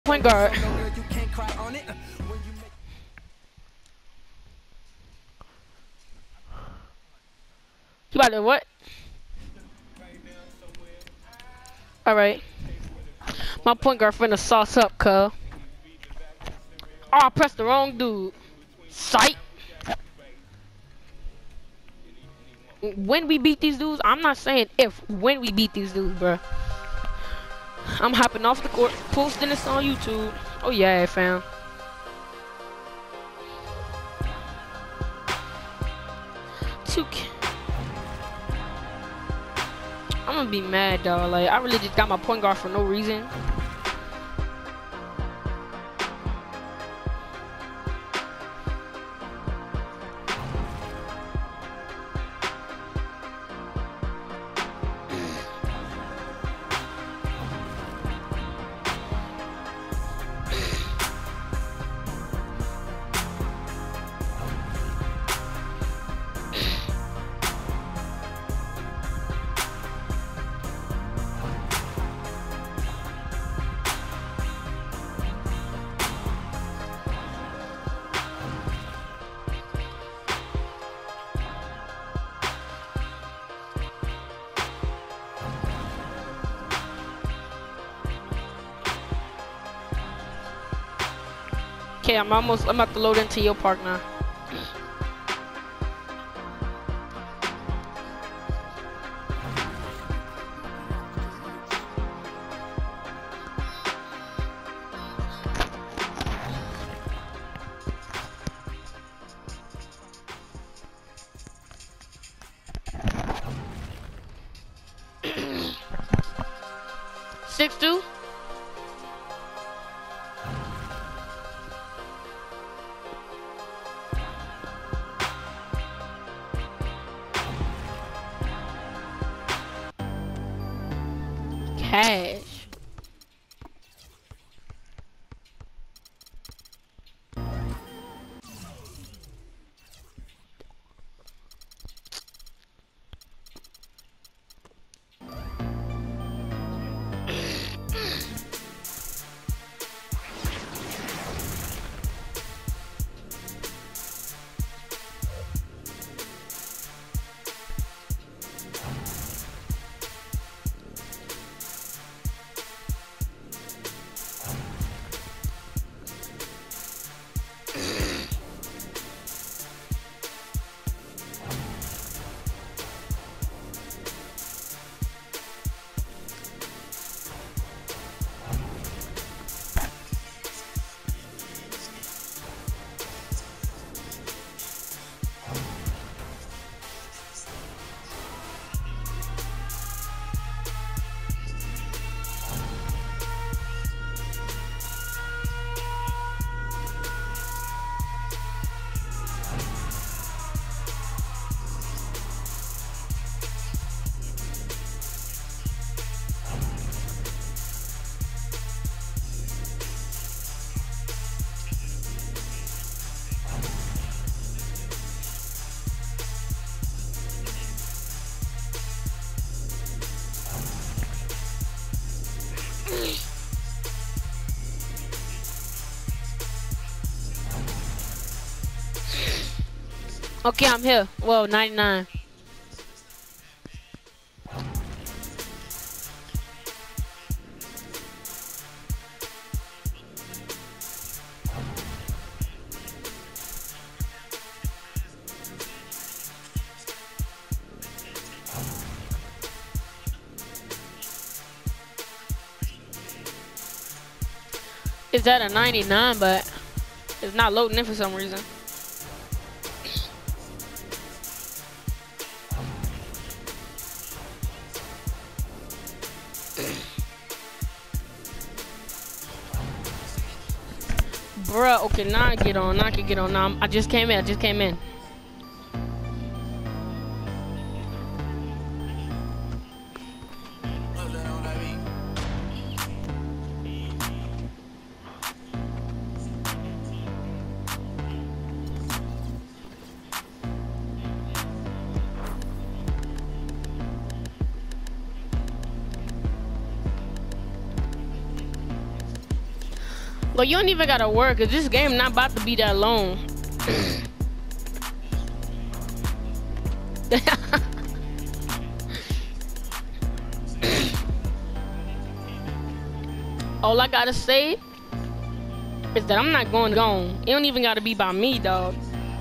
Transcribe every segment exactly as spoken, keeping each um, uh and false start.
Point guard. You about to what? Alright. My point guard finna sauce up, cuz. Oh, I pressed the wrong dude. Sight. When we beat these dudes, I'm not saying if. When we beat these dudes, bruh. I'm hopping off the court, posting this on YouTube. Oh yeah, fam. two K. I'm gonna be mad, dog. Like, I really just got my point guard for no reason. Okay, I'm almost, I'm about to load into your park now. six two? Cash. Okay, I'm here. Whoa, ninety-nine. Is that a ninety-nine, but it's not loading in for some reason. Bruh, okay, now I get on, now I can get on. Now I'm, I just came in, I just came in. But you don't even gotta work, cause this game not about to be that long. All I gotta say is that I'm not going gone. It don't even gotta be by me, dog.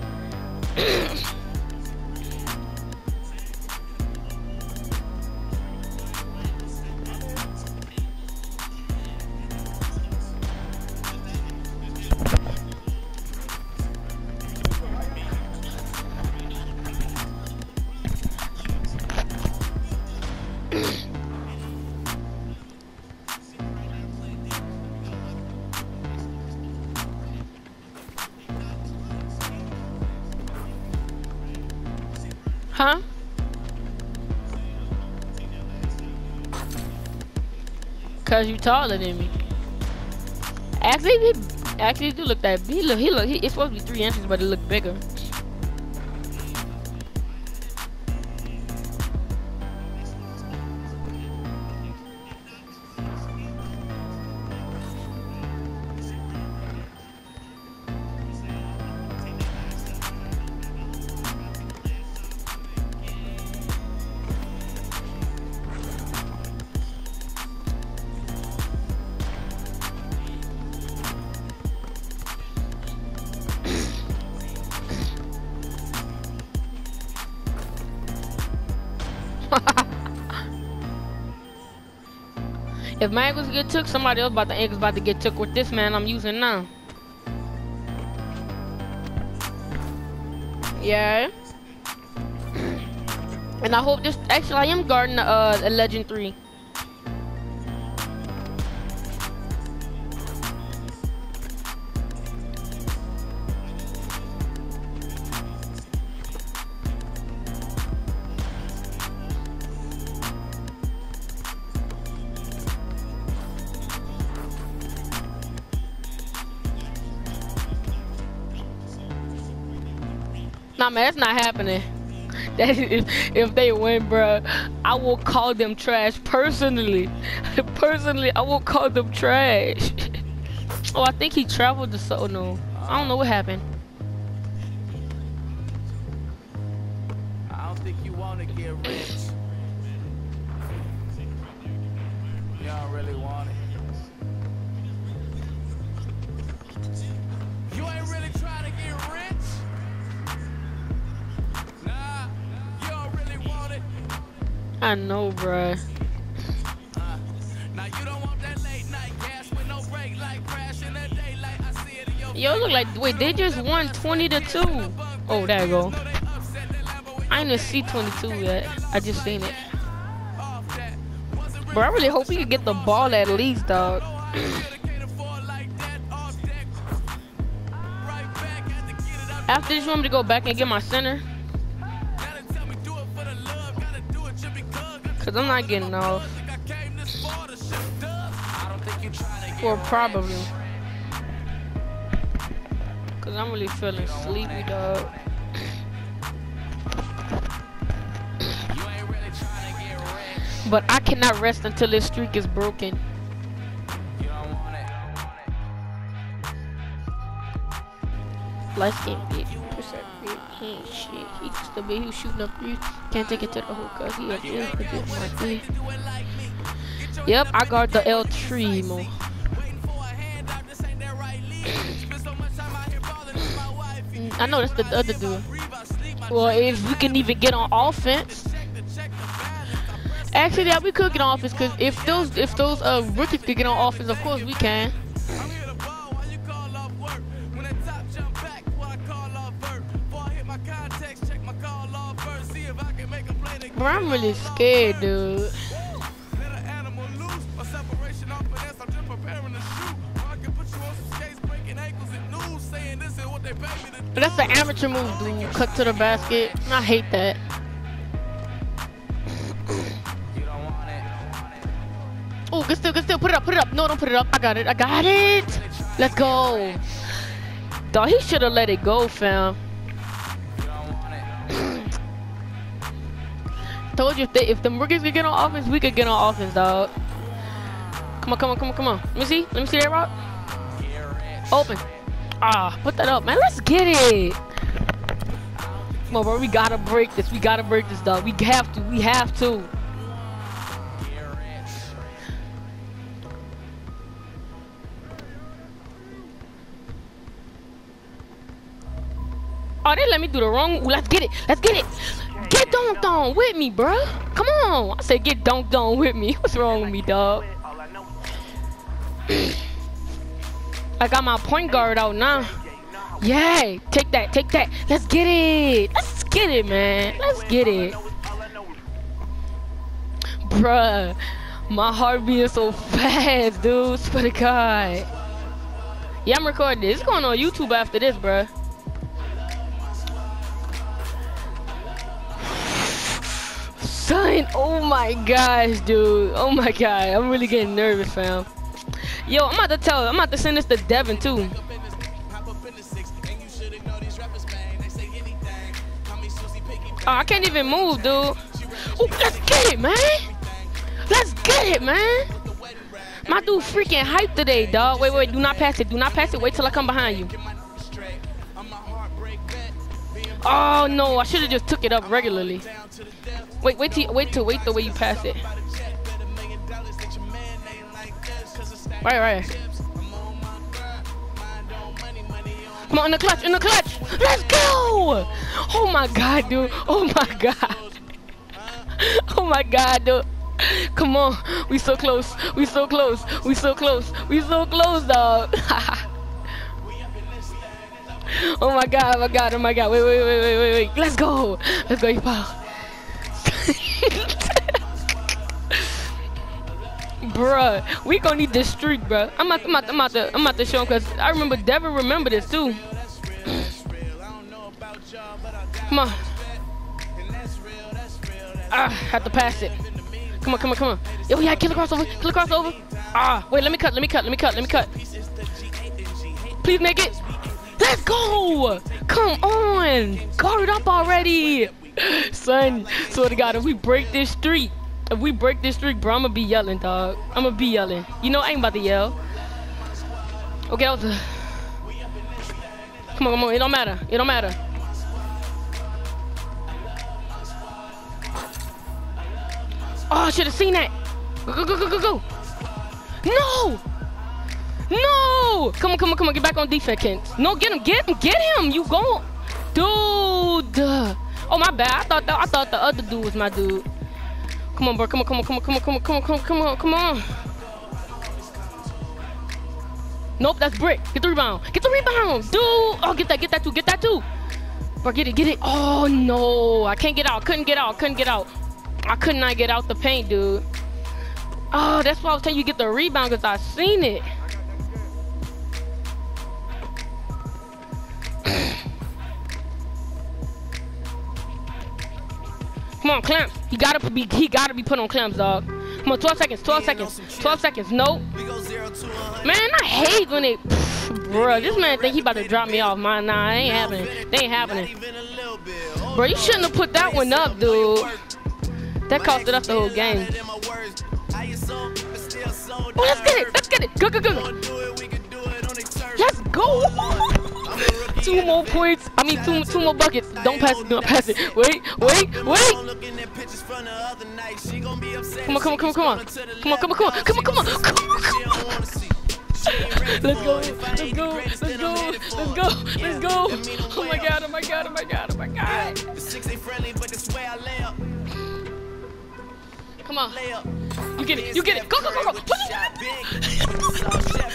Huh? Cause you taller than me. Actually, he actually do look that. He look. He look. He, it's supposed to be three inches, but it look bigger. If my ankles get took, somebody else about the ankles about to get took with this man I'm using now. Yeah. And I hope this. Actually, I am guarding the uh, a Legend three. Nah, man, that's not happening. That is, if they win, bruh, I will call them trash personally. Personally, I will call them trash. Oh, I think he traveled to so no. I don't know what happened. I don't think you want to get rich. You don't really want it. You ain't really trying to get rich. I know, bruh. Uh, now you don't want that late night gas with no break, like crash in the daylight. I see it in your Yo, look like, wait, they just won twenty to two. Oh, there you go. I ain't even see twenty-two yet. I just seen it. Bro, I really hope he can get the ball at least, dog. After this, you want me to go back and get my center? Cause I'm not getting off. Or probably. Cause I'm really feeling sleepy, dog. But I cannot rest until this streak is broken. Light skin big percent big. He ain't shit. He just a bit. He was shooting up three. Can't take it to the hookah. He a deal for this my three. Yep, I got the L three more. I know that's the other dude. Well, if we can even get on offense. Actually, yeah, we could get on offense because if those if those uh rookies could get on offense, of course we can. Bro, I'm really scared, dude. That's the amateur move, dude. Cut to the basket. I hate that. Oh, good still, good still. Put it up, put it up. No, don't put it up. I got it, I got it. Let's go. Dog, he should have let it go, fam. Told you if they, if the rookies could get on offense, we could get on offense, dog. Come on, come on, come on, come on. Let me see. Let me see that rock. Open. Ah, put that up, man. Let's get it. Come on, bro. We gotta break this. We gotta break this, dog. We have to. We have to. Oh, they let me do the wrong. Ooh, let's get it. Let's get it. Get dunked on with me, bro. Come on. I said get dunked on with me. What's wrong with me, dog? I got my point guard out now. Yeah, take that, take that. Let's get it. Let's get it, man. Let's get it. Bruh, my heart beating so fast, dude. Swear to God. Yeah, I'm recording this. It's going on YouTube after this, bruh. Son, oh my gosh, dude. Oh my God. I'm really getting nervous, fam. Yo, I'm about to tell, I'm about to send this to Devin too. Oh, I can't even move, dude. Ooh, let's get it, man. Let's get it, man. My dude freaking hyped today, dog. Wait, wait, do not pass it. Do not pass it. Wait till I come behind you. Oh no, I should have just took it up regularly. Wait, wait till, wait till, wait the way you pass it. Right, right. Come on, in the clutch, in the clutch. Let's go. Oh my God, dude. Oh my God. Oh my God, dude. Come on. We so close. We so close. We so close. We so close, dog. Oh my God, oh my God, oh my God. Wait, wait, wait, wait, wait, wait. Let's go. Let's go, you pal. Bruh, we gonna need this streak, bruh. I'm about, I'm about, I'm about to, I'm about to show him because I remember Devin remember this too. Come on. Ah, have to pass it. Come on, come on, come on. Yo, yeah, kill a crossover, kill a crossover. Ah, wait, let me cut, let me cut, let me cut, let me cut. Please make it. Let's go. Come on. Guard up already. Son, swear to God, if we break this streak, if we break this streak, bro, I'm gonna be yelling, dog. I'm gonna be yelling. You know, I ain't about to yell. Okay, that was a... Come on, come on, it don't matter. It don't matter. Oh, I should have seen that. Go, go, go, go, go, go. No! No! Come on, come on, come on. Get back on defense, Kent. No, get him, get him, get him. You go. Dude. Oh, my bad. I thought that, I thought the other dude was my dude. Come on, bro. Come on, come on, come on, come on, come on, come on, come on, come on, come on. Nope, that's Brick. Get the rebound. Get the rebound, dude. Oh, get that, get that too, get that too. Bro, get it, get it. Oh, no. I can't get out. Couldn't get out. Couldn't get out. I could not get out the paint, dude. Oh, that's why I was telling you get the rebound because I seen it. Come on, clamps. He gotta be. He gotta be put on clamps, dog. Come on, twelve seconds. twelve seconds. twelve seconds. Nope. Man, I hate when they. Bro, this man think he about to drop me off. Man, nah, ain't happening. They ain't happening. Bro, you shouldn't have put that one up, dude. That costed us the whole game. Oh, let's get it. Let's get it. Go, go, go. Let's go. Two more points. I mean, two, two more buckets. Don't pass it. Don't pass it. Wait, wait, wait. Come on, come on, come on, come on. Come on, come on, come on, come on, come on. Come on, come on. Let's go. Let's go. Let's go. Let's go. Let's go. Oh my God. Oh my God. Oh my God. Oh my God. Come on. You get it. You get it. Go, go, go, go. Put it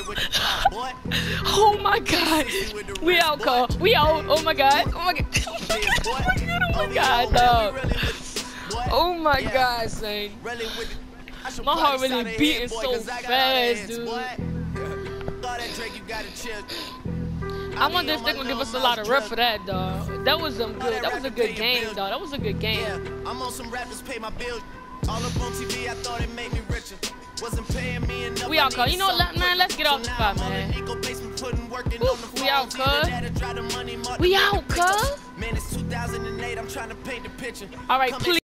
Oh my God. We out, Carl. We out. Oh my God. Oh my God. Oh my God, dog. Oh my God, son. My heart really beating so fast, dude. I wonder if they're gonna give us a lot of rep for that, dog. That was some good. That was a good game, dog. That was a good game. I'm on some rappers pay my bills. All up on T V, I thought it made me richer. Wasn't paying me enough. We out, cuz. You know what, man? Let's get off the spot, man. Oof, we out, cuz. We out, cuz. Man, it's two thousand eight. I'm trying to paint the picture. All right, please.